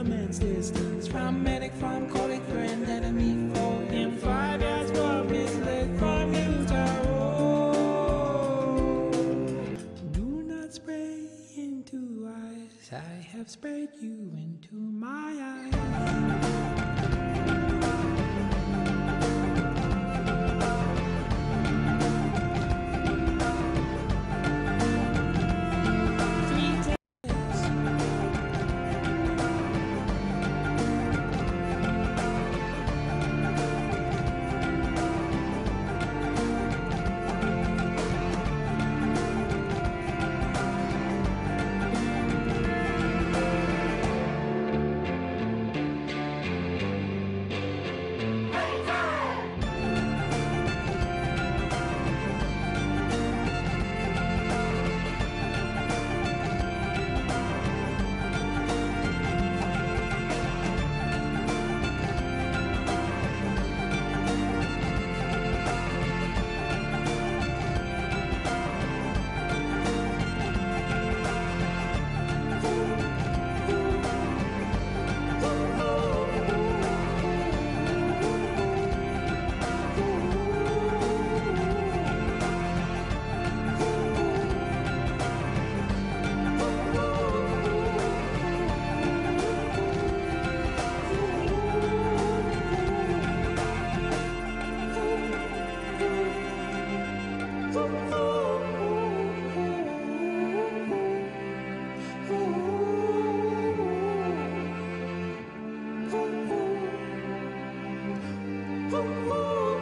immense distance, from medic, from colleague, friend, enemy, foe. In 5 years, what misled from you to do not spray into eyes. I have sprayed you into my eyes. Ooh.